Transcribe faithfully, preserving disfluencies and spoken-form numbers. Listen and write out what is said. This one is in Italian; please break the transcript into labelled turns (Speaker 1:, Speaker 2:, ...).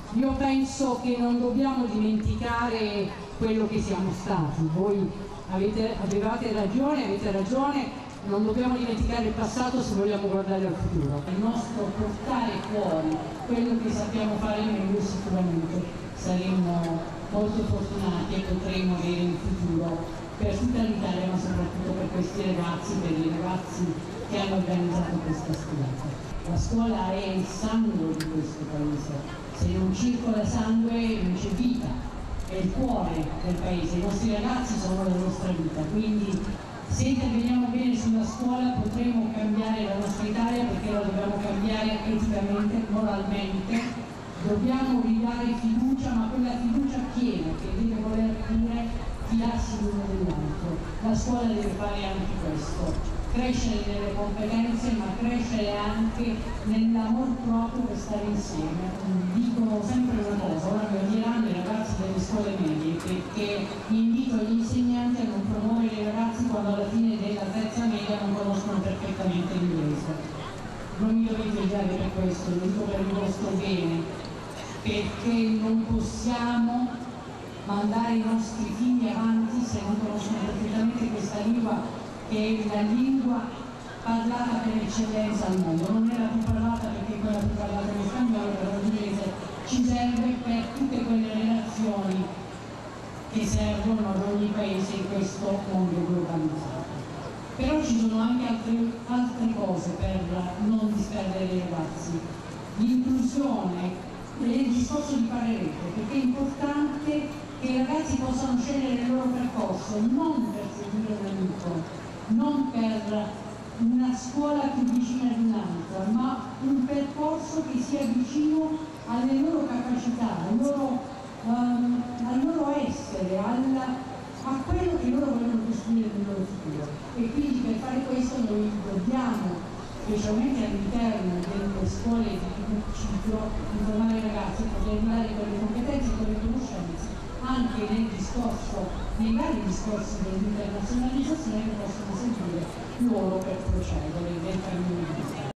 Speaker 1: Io penso che non dobbiamo dimenticare quello che siamo stati. Voi avete, avevate ragione, avete ragione, non dobbiamo dimenticare il passato se vogliamo guardare al futuro. Il nostro portare fuori quello che sappiamo fare meglio, sicuramente saremo molto fortunati e potremo avere un futuro per tutta l'Italia, ma soprattutto per questi ragazzi, per i ragazzi che hanno organizzato questa sfilata. La scuola è il sangue di questo paese. Se non circola sangue non c'è vita, è il cuore del paese, i nostri ragazzi sono la nostra vita, quindi se interveniamo bene sulla scuola potremo cambiare la nostra Italia, perché la dobbiamo cambiare eticamente, moralmente, dobbiamo ridare fiducia, ma quella fiducia piena che deve voler dire fidarsi l'uno dell'altro. La scuola deve fare anche questo. Crescere nelle competenze, ma crescere anche nell'amor proprio per stare insieme. Dico sempre una cosa, ora mi odieranno i ragazzi delle scuole medie, perché invito gli insegnanti a non promuovere i ragazzi quando alla fine della terza media non conoscono perfettamente l'inglese. Non mi dovete odiare per questo, lo dico per il vostro bene, perché non possiamo mandare i nostri figli avanti se non conoscono perfettamente questa lingua, che è la lingua parlata per eccellenza al mondo. Non è la più parlata perché è quella più parlata in spagnolo, però l'inglese ci serve per tutte quelle relazioni che servono ad ogni paese in questo mondo globalizzato. Però ci sono anche altre, altre cose per non disperdere i ragazzi. L'inclusione e il discorso di fare rete, perché è importante che i ragazzi possano scegliere il loro percorso, non per seguire un amico, non per una scuola più vicina di un'altra, ma un percorso che sia vicino alle loro capacità, al loro, um, al loro essere, alla, a quello che loro vogliono costruire nel loro futuro. E quindi per fare questo noi dobbiamo, specialmente all'interno delle scuole di ciclo, informare i ragazzi, poter dare quelle competenze e quelle conoscenze anche nel discorso, nei vari discorsi dell'internazionalizzazione che possono servire loro per procedere nel cammino di vita.